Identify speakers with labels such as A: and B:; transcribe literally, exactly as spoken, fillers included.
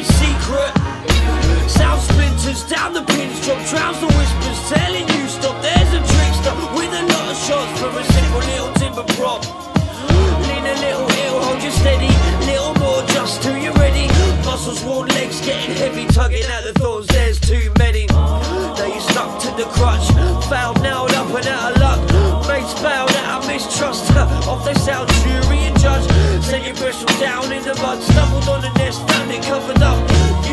A: secret. Sound splinters down the pins, drop drowns the whispers, telling you stop. There's a trickster with a lot of shots for a simple little timber prop. Lean a little, it'll hold you steady. Little more just till you're ready. Muscles, worn legs getting heavy, tugging at the thorns, there's too many. Now you stuck to the crutch, fouled, nailed up and out of luck. Mates bowed out of mistrust, off they sound jury and judge. Sent your bristle down in the mud, stumbled on the nest, found it covered up.